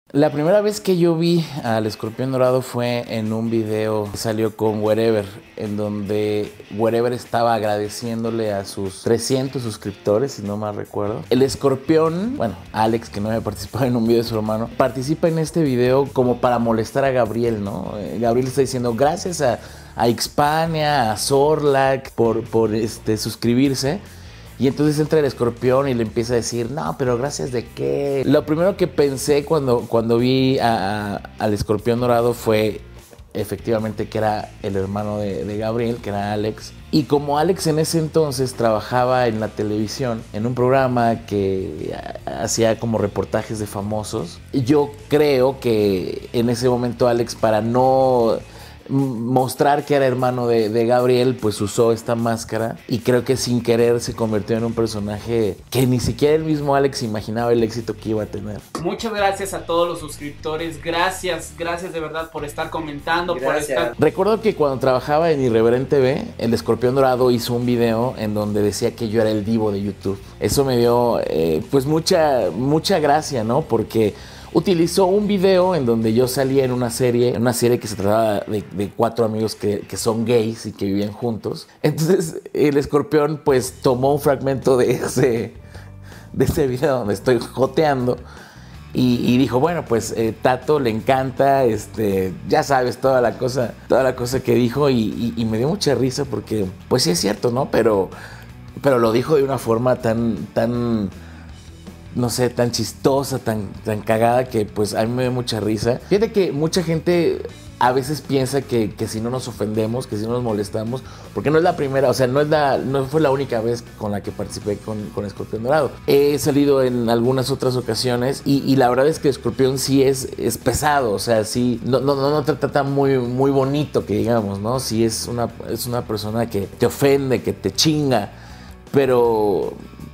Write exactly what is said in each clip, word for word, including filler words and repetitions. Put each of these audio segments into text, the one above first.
La primera vez que yo vi al Escorpión Dorado fue en un video que salió con Wherever, en donde Wherever estaba agradeciéndole a sus trescientos suscriptores, si no mal recuerdo. El Escorpión, bueno, Alex, que no había participado en un video de su hermano, participa en este video como para molestar a Gabriel, ¿no? Gabriel está diciendo gracias a, a Xpania, a Zorlac por, por este, suscribirse. Y entonces entra el Escorpión y le empieza a decir, no, pero gracias de qué. Lo primero que pensé cuando, cuando vi a, a, al Escorpión Dorado fue efectivamente que era el hermano de, de Gabriel, que era Alex. Y como Alex en ese entonces trabajaba en la televisión, en un programa que hacía como reportajes de famosos, yo creo que en ese momento Alex, para no mostrar que era hermano de, de Gabriel, pues usó esta máscara y creo que sin querer se convirtió en un personaje que ni siquiera el mismo Alex imaginaba el éxito que iba a tener. Muchas gracias a todos los suscriptores, gracias, gracias de verdad por estar comentando, gracias. por estar... Recuerdo que cuando trabajaba en Irreverente T V, el Escorpión Dorado hizo un video en donde decía que yo era el divo de YouTube. Eso me dio eh, pues mucha, mucha gracia, ¿no? Porque utilizó un video en donde yo salía en una serie, en una serie que se trataba de, de cuatro amigos que, que son gays y que vivían juntos. Entonces el Escorpión pues tomó un fragmento de ese, de ese video donde estoy joteando y, y dijo, bueno, pues eh, Tato le encanta, este, ya sabes, toda la cosa, toda la cosa que dijo y, y, y me dio mucha risa porque pues sí es cierto, ¿no? Pero, pero lo dijo de una forma tan, tan... no sé, tan chistosa, tan, tan cagada que pues a mí me da mucha risa. Fíjate que mucha gente a veces piensa que, que si no nos ofendemos, que si no nos molestamos, porque no es la primera, o sea, no, es la, no fue la única vez con la que participé con, con Escorpión Dorado. He salido en algunas otras ocasiones y, y la verdad es que Escorpión sí es, es pesado, o sea, sí, no, no, no te trata muy, muy bonito, que digamos, ¿no? Sí es una, es una persona que te ofende, que te chinga, pero...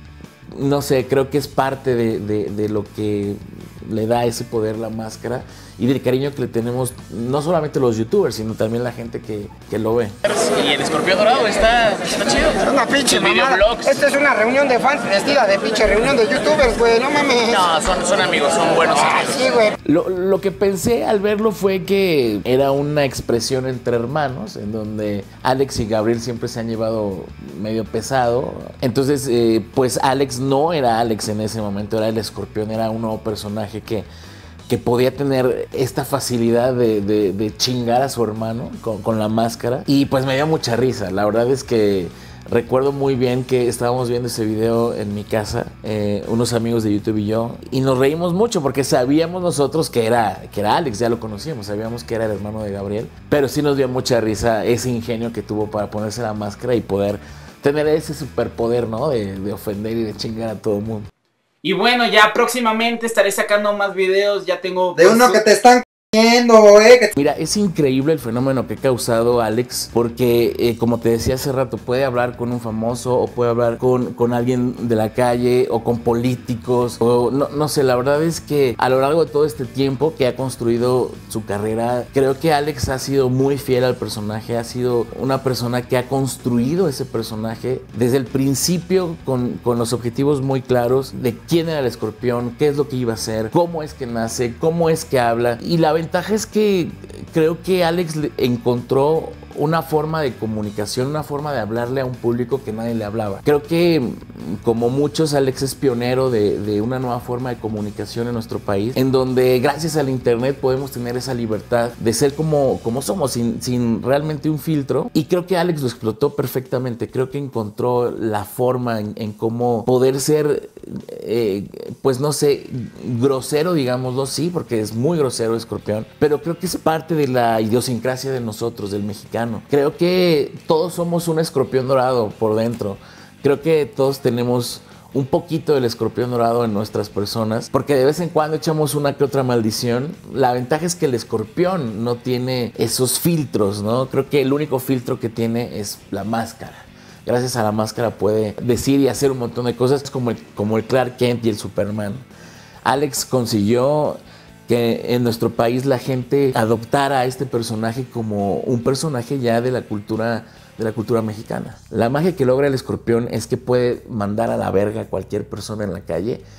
no sé, creo que es parte de, de, de lo que le da ese poder la máscara y del cariño que le tenemos no solamente los youtubers, sino también la gente que, que lo ve. Y el Escorpión Dorado está, está chido. Es una pinche mamada. Esta es una reunión de fans vestida de pinche reunión de youtubers, güey, no mames. No, son, son amigos, son buenos amigos. Ah, sí, güey. Lo, lo que pensé al verlo fue que era una expresión entre hermanos, en donde Alex y Gabriel siempre se han llevado medio pesado. Entonces, eh, pues Alex no era Alex en ese momento, era el Escorpión, era un nuevo personaje que... que podía tener esta facilidad de, de, de chingar a su hermano con, con la máscara. Y pues me dio mucha risa. La verdad es que recuerdo muy bien que estábamos viendo ese video en mi casa, eh, unos amigos de YouTube y yo, y nos reímos mucho porque sabíamos nosotros que era, que era Alex, ya lo conocíamos, sabíamos que era el hermano de Gabriel, pero sí nos dio mucha risa ese ingenio que tuvo para ponerse la máscara y poder tener ese superpoder, ¿no? De, de ofender y de chingar a todo el mundo. Y bueno, ya próximamente estaré sacando más videos, ya tengo... De uno que te están cogiendo, eh. Que... Mira, es increíble el fenómeno que ha causado Alex, porque eh, como te decía hace rato, puede hablar con un famoso o puede hablar con, con alguien de la calle o con políticos, o no, no sé, la verdad es que a lo largo de todo este tiempo que ha construido su carrera, creo que Alex ha sido muy fiel al personaje, ha sido una persona que ha construido ese personaje desde el principio con, con los objetivos muy claros de quién era el Escorpión, qué es lo que iba a hacer, cómo es que nace, cómo es que habla. Y la La ventaja es que creo que Alex encontró una forma de comunicación, una forma de hablarle a un público que nadie le hablaba. Creo que, como muchos, Alex es pionero de, de una nueva forma de comunicación en nuestro país, en donde gracias al internet podemos tener esa libertad de ser como, como somos, sin, sin realmente un filtro. Y creo que Alex lo explotó perfectamente. Creo que encontró la forma en, en cómo poder ser, eh, pues no sé, grosero, digámoslo, sí, porque es muy grosero Escorpión, pero creo que es parte de la idiosincrasia de nosotros, del mexicano. Creo que todos somos un Escorpión Dorado por dentro. Creo que todos tenemos un poquito del Escorpión Dorado en nuestras personas, porque de vez en cuando echamos una que otra maldición. La ventaja es que el Escorpión no tiene esos filtros, ¿no? Creo que el único filtro que tiene es la máscara. Gracias a la máscara puede decir y hacer un montón de cosas como el, como el Clark Kent y el Superman. Alex consiguió que en nuestro país la gente adoptara a este personaje como un personaje ya de la cultura, de la cultura mexicana. La magia que logra el Escorpión es que puede mandar a la verga a cualquier persona en la calle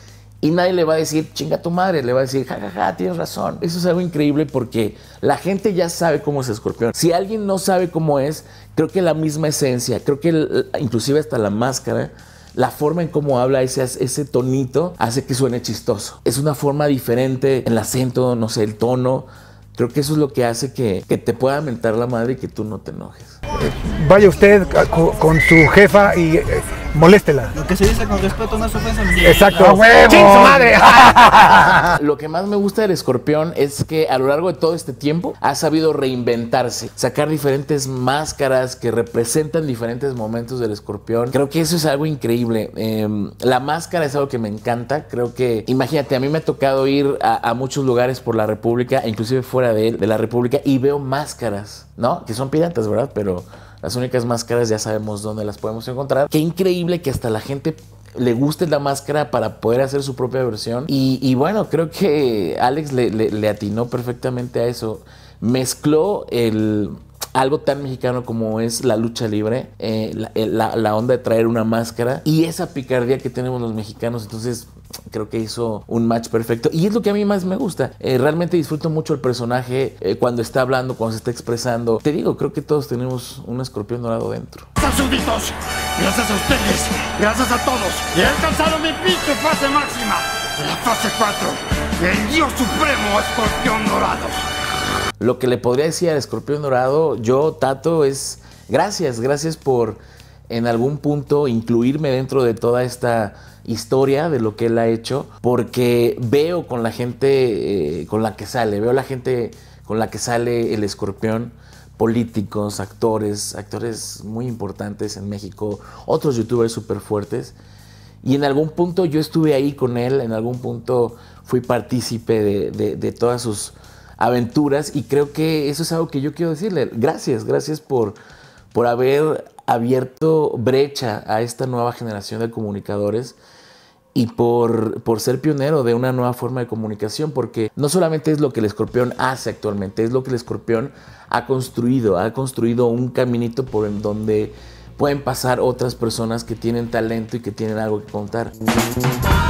y nadie le va a decir, chinga tu madre, le va a decir, jajaja, ja, ja, tienes razón. Eso es algo increíble porque la gente ya sabe cómo es Escorpión. Si alguien no sabe cómo es, creo que la misma esencia, creo que el, inclusive hasta la máscara, la forma en cómo habla, ese, ese tonito, hace que suene chistoso. Es una forma diferente, el acento, no sé, el tono. Creo que eso es lo que hace que, que te pueda mentar la madre y que tú no te enojes. Vaya usted con, con su jefa y eh, moléstela. Lo que se dice con respeto no es ofensa. Exacto. ¡A huevo! ¡Chin su madre! Lo que más me gusta del Escorpión es que a lo largo de todo este tiempo ha sabido reinventarse, sacar diferentes máscaras que representan diferentes momentos del Escorpión. Creo que eso es algo increíble. Eh, la máscara es algo que me encanta. Creo que, imagínate, a mí me ha tocado ir a, a muchos lugares por la República, e inclusive fuera de, de la República, y veo máscaras, ¿no? Que son piratas, ¿verdad? Pero las únicas máscaras ya sabemos dónde las podemos encontrar. Qué increíble que hasta la gente le guste la máscara para poder hacer su propia versión. Y, y bueno, creo que Alex le, le, le atinó perfectamente a eso. Mezcló el, algo tan mexicano como es la lucha libre, eh, la, la, la onda de traer una máscara y esa picardía que tenemos los mexicanos. Entonces creo que hizo un match perfecto y es lo que a mí más me gusta. Eh, realmente disfruto mucho el personaje eh, cuando está hablando, cuando se está expresando. Te digo, creo que todos tenemos un escorpión dorado dentro. Súbditos, gracias a ustedes, gracias a todos, he alcanzado mi pinche fase máxima, la fase cuatro, el Dios Supremo Escorpión Dorado. Lo que le podría decir al Escorpión Dorado, yo, Tato, es gracias, gracias por en algún punto incluirme dentro de toda esta historia de lo que él ha hecho, porque veo con la gente eh, con la que sale, veo la gente con la que sale el Escorpión, políticos, actores, actores muy importantes en México, otros youtubers súper fuertes, y en algún punto yo estuve ahí con él, en algún punto fui partícipe de, de, de todas sus aventuras, y creo que eso es algo que yo quiero decirle. Gracias, gracias por, por haber abierto brecha a esta nueva generación de comunicadores y por, por ser pionero de una nueva forma de comunicación, porque no solamente es lo que el Escorpión hace actualmente, es lo que el Escorpión ha construido, ha construido un caminito por en donde pueden pasar otras personas que tienen talento y que tienen algo que contar.